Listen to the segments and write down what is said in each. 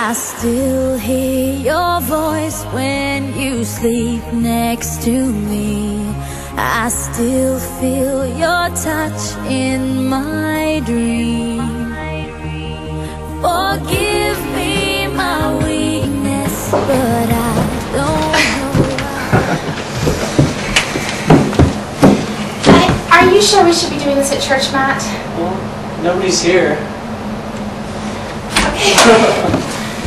I still hear your voice when you sleep next to me. I still feel your touch in my dream. Forgive me my weakness, but I don't know why. Are you sure we should be doing this at church, Matt? Well, nobody's here. Okay.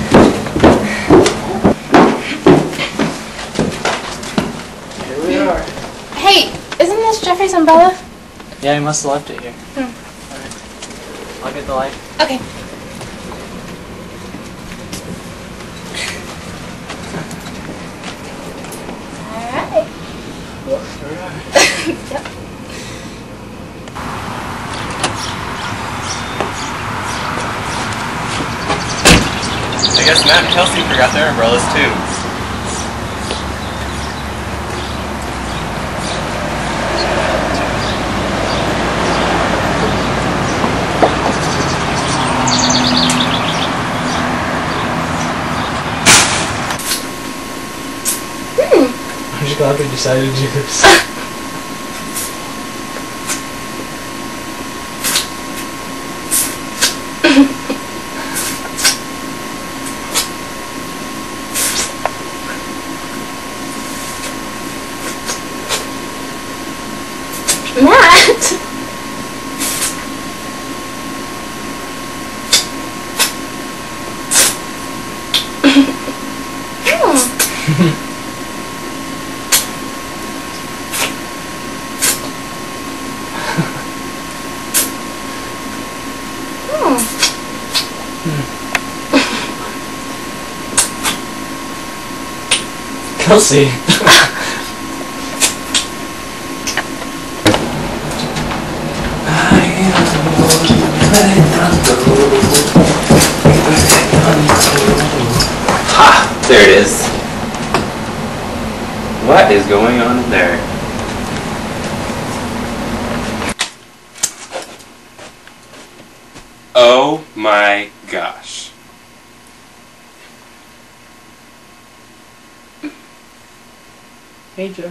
Here we are. Hey, isn't this Jeffrey's umbrella? Yeah, he must have left it here. Hmm. Alright. I'll get the light. Okay. Alright. Yep. I guess Matt and Kelsey forgot their umbrellas too. I'm just glad we decided to do this. Matt! Kelsey. Ha! There it is. What is going on there? Oh my gosh. Hey, Joe.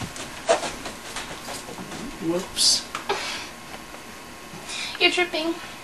Whoops. You're tripping.